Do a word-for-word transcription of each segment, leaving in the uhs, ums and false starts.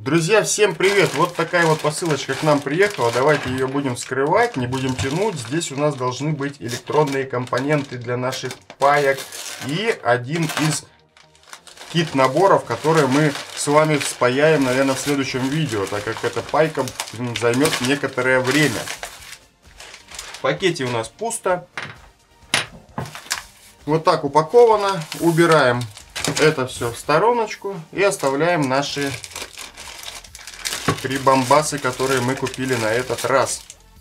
Друзья, всем привет! Вот такая вот посылочка к нам приехала. Давайте ее будем вскрывать, не будем тянуть. Здесь у нас должны быть электронные компоненты для наших паек и один из кит-наборов, которые мы с вами спаяем, наверное, в следующем видео, так как эта пайка займет некоторое время. В пакете у нас пусто. Вот так упаковано. Убираем это все в стороночку и оставляем наши прибамбасы, которые мы купили на этот раз.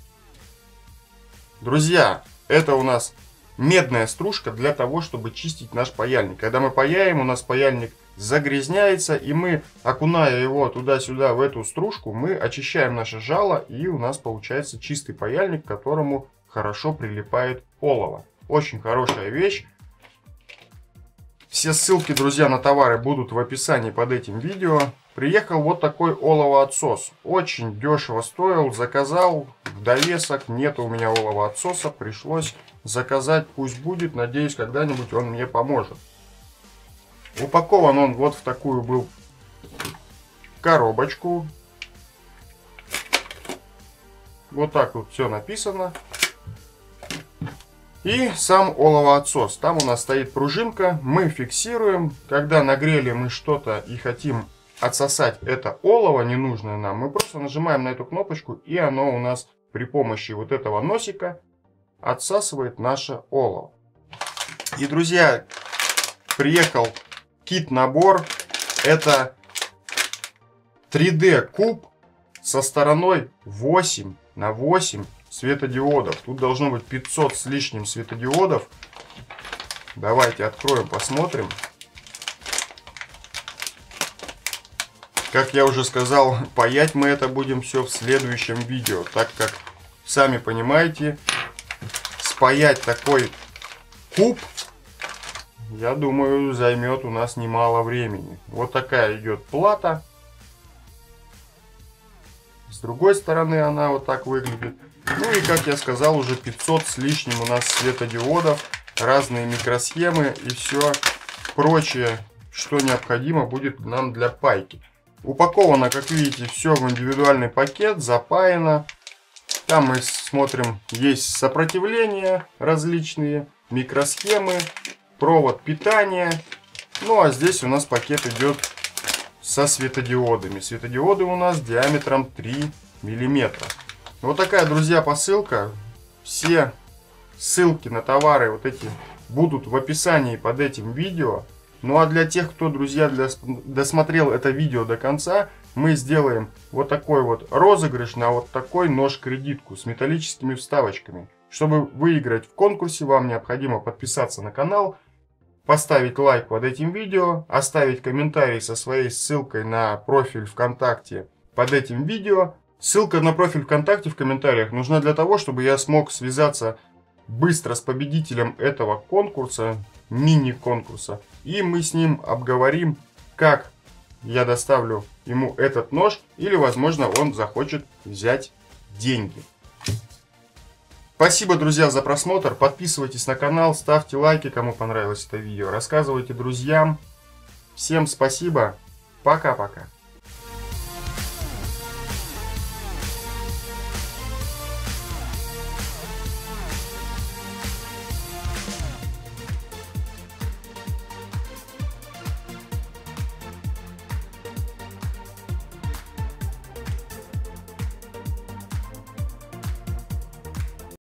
Друзья, это у нас медная стружка для того, чтобы чистить наш паяльник. Когда мы паяем, у нас паяльник загрязняется, и мы, окуная его туда-сюда в эту стружку, мы очищаем наше жало, и у нас получается чистый паяльник, к которому хорошо прилипает олово. Очень хорошая вещь. Все ссылки, друзья, на товары будут в описании под этим видео. Приехал вот такой оловоотсос. Очень дешево стоил. Заказал в довесок. Нет у меня оловоотсоса. Пришлось заказать. Пусть будет. Надеюсь, когда-нибудь он мне поможет. Упакован он вот в такую был коробочку. Вот так вот все написано. И сам оловоотсос. Там у нас стоит пружинка. Мы фиксируем. Когда нагрели мы что-то и хотим отсосать это олово ненужное нам, мы просто нажимаем на эту кнопочку, и оно у нас при помощи вот этого носика отсасывает наше олово. И, друзья, приехал кит-набор. Это три дэ куб со стороной восемь на восемь светодиодов. Тут должно быть пятьсот с лишним светодиодов. Давайте откроем, посмотрим. Как я уже сказал, паять мы это будем все в следующем видео, так как, сами понимаете, спаять такой куб, я думаю, займет у нас немало времени. Вот такая идет плата. С другой стороны она вот так выглядит. Ну и, как я сказал, уже пятьсот с лишним у нас светодиодов, разные микросхемы и все прочее, что необходимо будет нам для пайки. Упаковано, как видите, все в индивидуальный пакет, запаяно. Там мы смотрим, есть сопротивления различные, микросхемы, провод питания. Ну а здесь у нас пакет идет со светодиодами. Светодиоды у нас диаметром три миллиметра. Вот такая, друзья, посылка. Все ссылки на товары вот эти будут в описании под этим видео. Ну а для тех, кто, друзья, для, досмотрел это видео до конца, мы сделаем вот такой вот розыгрыш на вот такой нож-кредитку с металлическими вставочками. Чтобы выиграть в конкурсе, вам необходимо подписаться на канал, поставить лайк под этим видео, оставить комментарий со своей ссылкой на профиль ВКонтакте под этим видео. Ссылка на профиль ВКонтакте в комментариях нужна для того, чтобы я смог связаться быстро с победителем этого конкурса, мини-конкурса. И мы с ним обговорим, как я доставлю ему этот нож, или, возможно, он захочет взять деньги. Спасибо, друзья, за просмотр. Подписывайтесь на канал, ставьте лайки, кому понравилось это видео. Рассказывайте друзьям. Всем спасибо. Пока-пока.